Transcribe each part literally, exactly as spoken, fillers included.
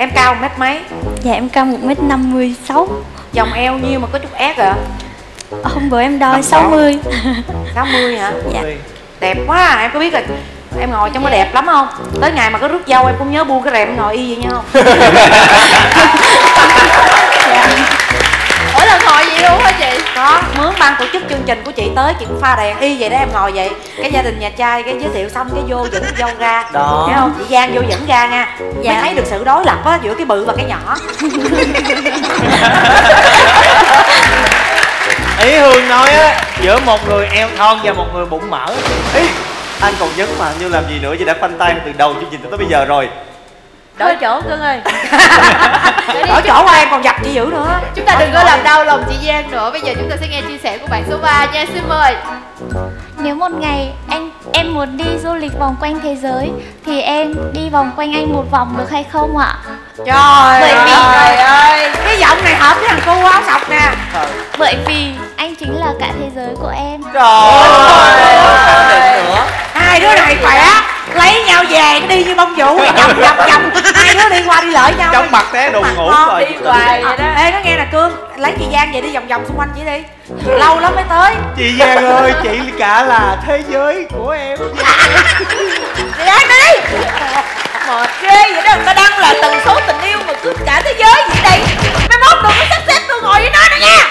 Em cao một mét mấy? Dạ em cao một mét năm mươi sáu. Vòng eo nhiêu mà có chút ép rồi? Hôm bữa em đo sáu mươi. sáu mươi hả? Dạ. Đẹp quá à. Em có biết là em ngồi trong có đẹp lắm không? Tới ngày mà có rước dâu em cũng nhớ buông cái rèm ngồi y vậy nha không? Dạ. Mỗi lần ngồi vậy luôn hả chị? Có, mướn ban tổ chức chương trình của chị tới chị cũng pha đèn y vậy đó, em ngồi vậy. Cái gia đình nhà trai cái giới thiệu xong cái vô dẫn dâu ra. Đó. Thấy không? Chị Giang vô dẫn ra nha. Dạ. Mới thấy được sự đối lập á giữa cái bự và cái nhỏ. Ý Hương nói á, giữa một người eo thon và một người bụng mỡ. Ý anh còn nhấn mà như làm gì nữa, chị đã khoanh tay từ đầu chương trình tới bây giờ rồi. Đổi chỗ cưng ơi. Ở chỗ qua em còn dập chị dữ nữa. Chúng ta đừng có làm đau lòng chị Giang nữa. Bây giờ chúng ta sẽ nghe chia sẻ của bạn số ba nha. Xin mời. Nếu một ngày anh em muốn đi du lịch vòng quanh thế giới thì em đi vòng quanh anh một vòng được hay không ạ? Trời Bởi vì trời ơi, cái giọng này hợp với thằng cu áo sọc nè. Bởi vì anh chính là cả thế giới của em. Trời ơi, nữa. Hai đứa này khỏe, lấy nhau về đi như bông vũ, vòng vòng vòng. Hai đứa đi qua đi lợi nhau. Trong mặt té đùng ngủ rồi. Đi hoài vậy đó. Ê, có nghe nè Cương, lấy chị Giang về đi vòng vòng xung quanh chị đi. Lâu lắm mới tới. Chị Giang ơi, chị cả là thế giới của em. Chị Giang đi. Mệt ghê vậy đó, người ta đăng là tần số tình yêu mà cứ cả thế giới vậy đây. Mai mốt đừng có sắp xếp tôi ngồi với nó nữa nha.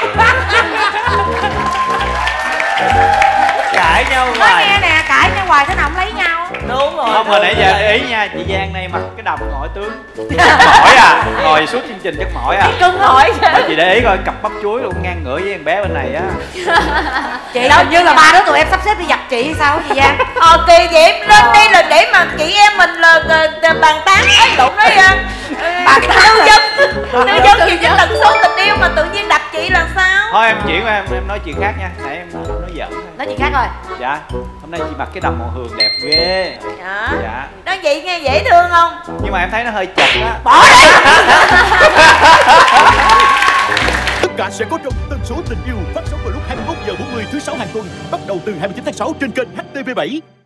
Cãi nhau Nói hoài. nghe nè, cãi nhau hoài thế nào không lấy nhau. Đúng rồi. Không, hồi nãy giờ để ý nha, chị Giang này mặc cái đầm ngồi tướng. Mỏi à, ngồi suốt chương trình chắc mỏi à. Cưng hỏi chứ. Mà chị để ý coi cặp bắp chuối luôn ngang ngửa với em bé bên này á. Chị hình như là ba đứa tụi em sắp xếp đi dập chị hay sao chị Giang? Ờ kỳ vậy em lên đây là để mà chị em mình là, là, là bàn tán ấy lộn nói bàn tán tư vấn tư vấn gì cho tần số tình yêu mà tự nhiên đập chị là sao? Thôi em chuyển qua em em nói chuyện khác nha, nãy em nói, nói giỡn thôi. Nói chuyện khác rồi. Dạ, hôm nay chị mặc cái đầm màu hường đẹp ghê. Dạ. Dạ. Nói vậy nghe dễ thương không? Nhưng mà em thấy nó hơi chật á. Bỏ đi. Tất cả sẽ có trong tần số tình yêu phát sóng vào lúc hai mươi mốt giờ bốn mươi thứ sáu hàng tuần, bắt đầu từ hai mươi chín tháng sáu trên kênh hát tê vê bảy.